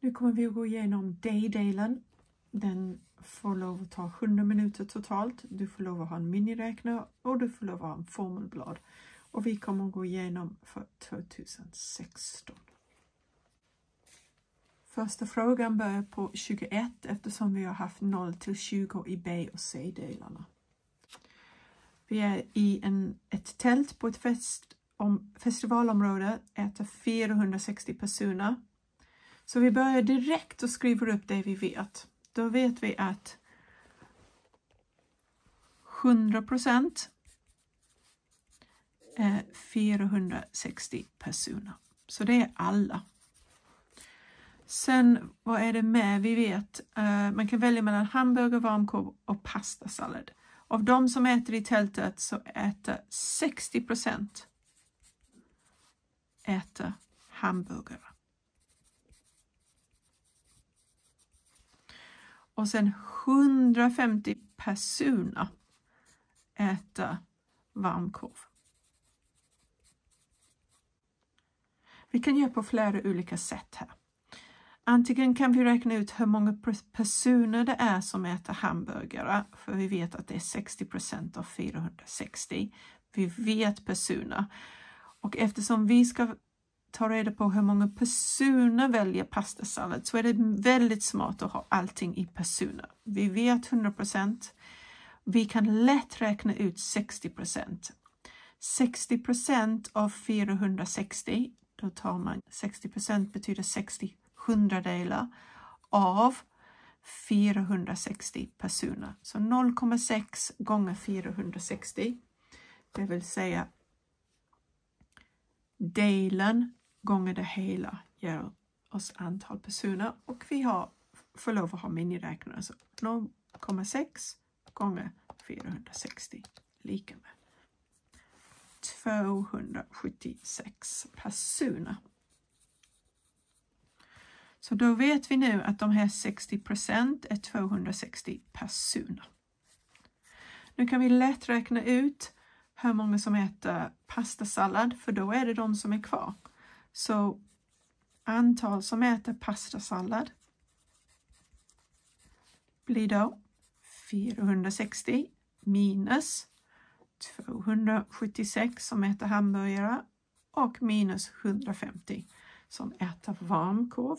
Nu kommer vi att gå igenom day-delen. Den får lov att ta 100 minuter totalt. Du får lov att ha en miniräknare och du får lov att ha en formelblad. Och vi kommer att gå igenom för 2016. Första frågan börjar på 21 eftersom vi har haft 0 till 20 i B- och C-delarna. Vi är i ett tält på ett festivalområde, äter 460 personer. Så vi börjar direkt och skriver upp det vi vet. Då vet vi att 100% är 460 personer. Så det är alla. Sen vad är det med? Vi vet man kan välja mellan hamburger, varmkorv och pastasallad. Av de som äter i tältet så äter 60% äter hamburgare. Och sen 150 personer äter varmkorv. Vi kan göra på flera olika sätt här. Antingen kan vi räkna ut hur många personer det är som äter hamburgare. För vi vet att det är 60% av 460. Vi vet personer. Och eftersom vi ska ta reda på hur många personer väljer pastasallad så är det väldigt smart att ha allting i personer. Vi vet 100%. Vi kan lätt räkna ut 60%. 60% av 460, då tar man 60% betyder 60 hundradelar av 460 personer. Så 0,6 gånger 460, det vill säga delen gånger det hela ger oss antal personer. Och vi får lov att ha miniräknare. Så 0,6 gånger 460 lika med 276 personer. Så då vet vi nu att de här 60% är 260 personer. Nu kan vi lätt räkna ut hur många som äter pastasallad, för då är det de som är kvar. Så antal som äter pastasallad blir då 460 minus 276 som äter hamburgare och minus 150 som äter varmkorv.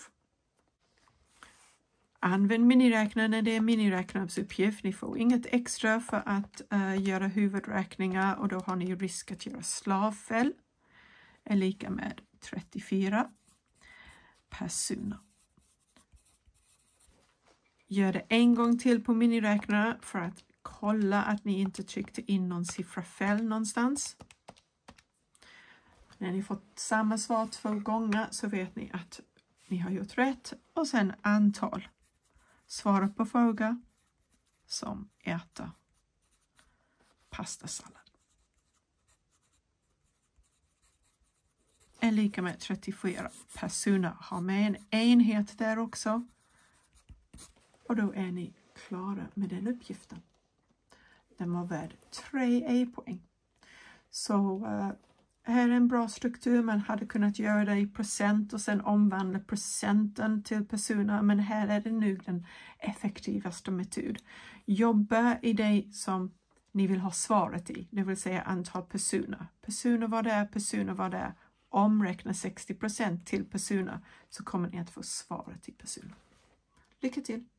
Använd miniräknaren när det är miniräknarsuppgift. Ni får inget extra för att göra huvudräkningar och då har ni risk att göra slavfel. Är lika med 34 personer. Gör det en gång till på miniräknare för att kolla att ni inte tryckte in någon siffra fel någonstans. När ni fått samma svar 2 gånger så vet ni att ni har gjort rätt. Och sen antal. Svara på fråga som äter pastasallad. Är lika med 34 personer. Har med en enhet där också. Och då är ni klara med den uppgiften. Den var värd 3 E-poäng. Så här är en bra struktur. Man hade kunnat göra det i procent och sen omvandla procenten till personer. Men här är det nu den effektivaste metod. Jobba i det som ni vill ha svaret i. Det vill säga antal personer. Personer var där, personer var där. Omräkna 60% till personer så kommer ni att få svaret i personer. Lycka till!